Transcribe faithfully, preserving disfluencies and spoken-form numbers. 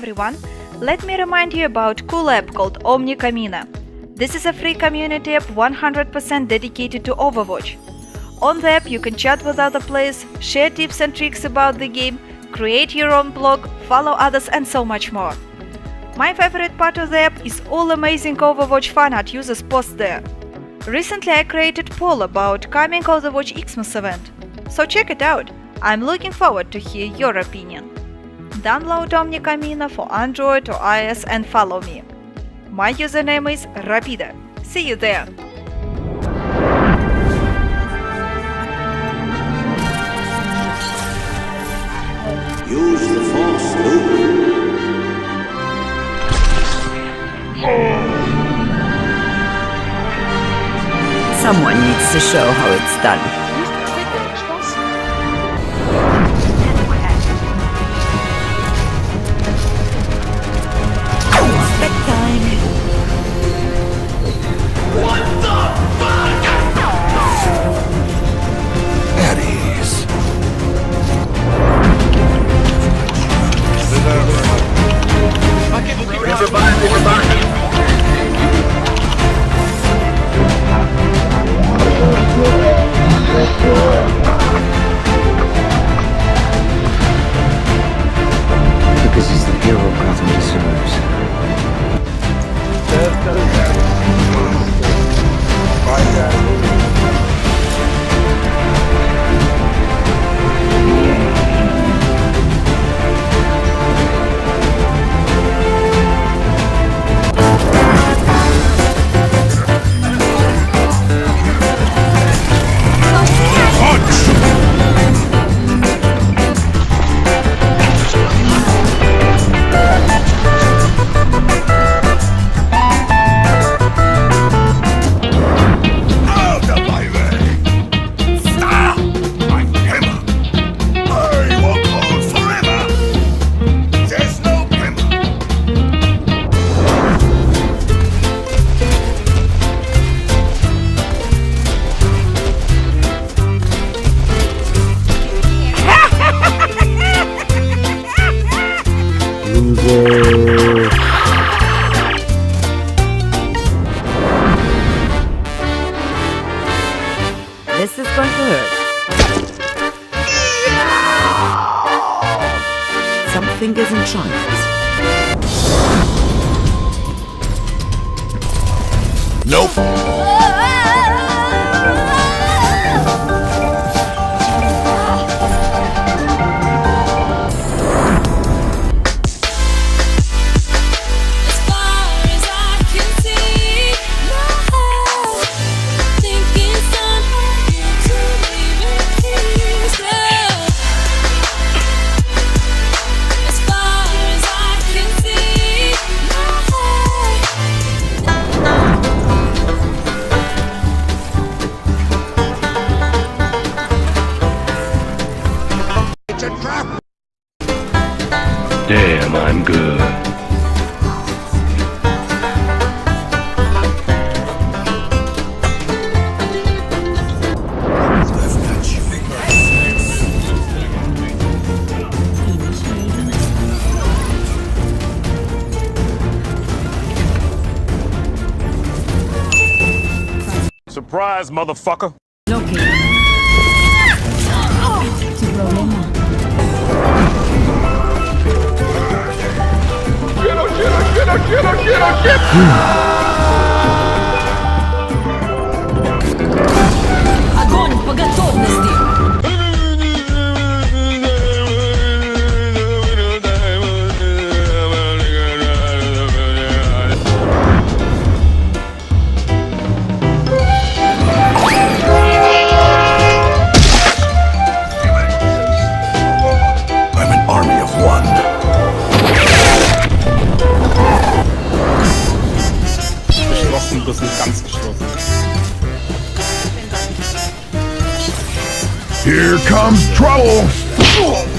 everyone, let me remind you about a cool app called Omni Camino. This is a free community app one hundred percent dedicated to Overwatch. On the app you can chat with other players, share tips and tricks about the game, create your own blog, follow others and so much more. My favorite part of the app is all amazing Overwatch fan art users post there. Recently I created a poll about coming Overwatch Xmas event, so check it out. I'm looking forward to hear your opinion. Download Omni Camino for Android or iOS and follow me. My username is Rapida. See you there! Use the force, Luke. Someone needs to show how it's done. Because he's the hero Gotham deserves. This is going to hurt. Some fingers and giants. Nope. Damn, I'm good. Surprise, motherfucker! Locate. Quiero, quiero, quiero. Огонь по готовности! I'm an army of one. Bloß nicht ganz geschlossen. Here comes trouble!